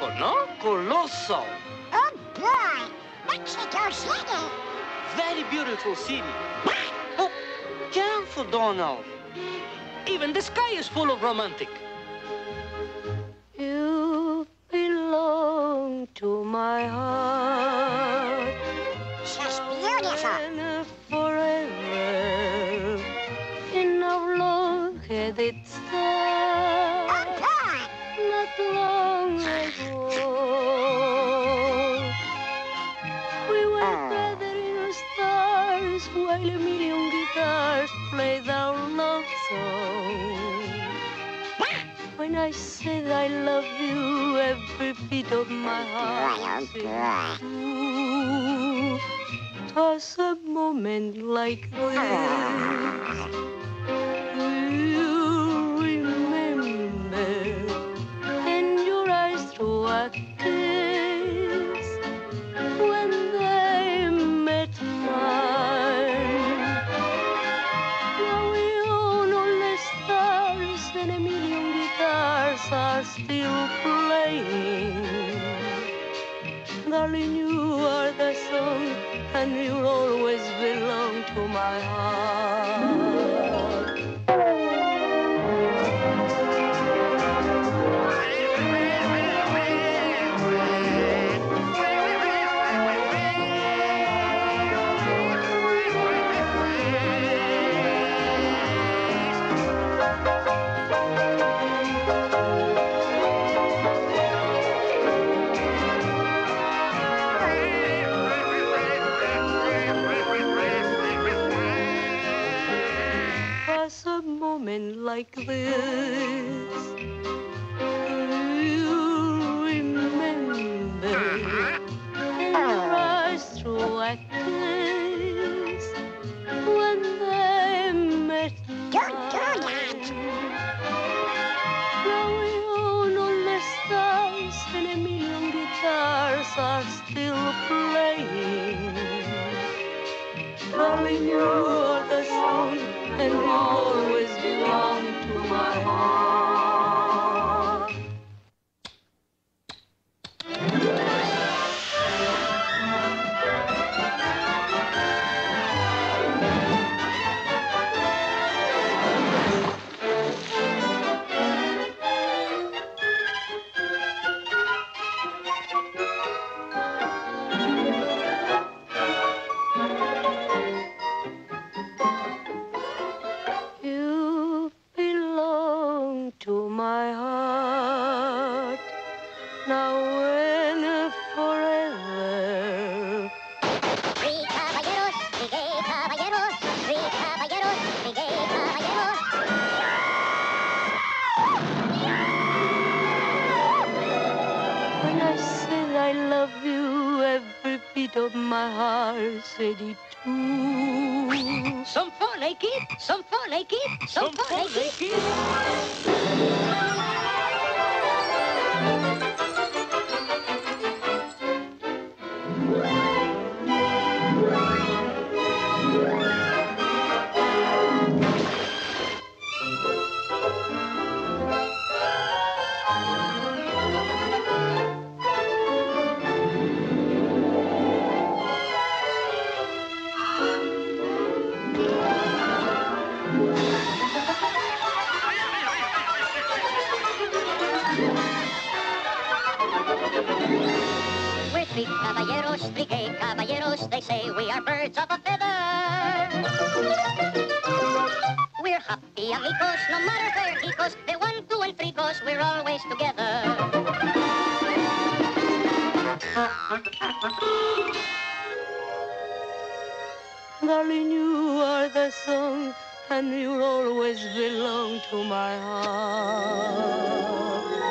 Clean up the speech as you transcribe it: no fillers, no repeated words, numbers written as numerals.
beautiful, no? Colossal. Oh, boy. Mexico City. Very beautiful city. Oh, careful, Donald. Even the sky is full of romantic. You belong to my heart. Just beautiful. Forever in our long-headed star. Oh, boy. Not long ago, we were gathering stars while a million guitars played our love song. When I said I love you, every beat of my heart said, ooh. 'Twas a moment like this. You remember, in your eyes through a kiss, when they met mine. Now we own all the stars, and a million guitars are still playing. Darling, you are the song, and you'll always belong to my heart. A moment like this, you remember, in your eyes through a kiss, when they met mine. Now we own all the stars, and a million guitars are still playing. Darling, you are the song, and you always belong to my heart. You belong to my heart, now and forever. Three caballeros, three gay caballeros, three caballeros, three gay caballeros. When I said I love you, every beat of my heart said it too. Some fun, eh, kid? Some fun, eh, kid? Some fun, eh, kid? We're three caballeros, three gay caballeros. They say we are birds of a feather. We're happy amigos, no matter where he goes. They're 1, 2, and 3 goes. We're always together. Darling, you are the song, and you'll always belong to my heart.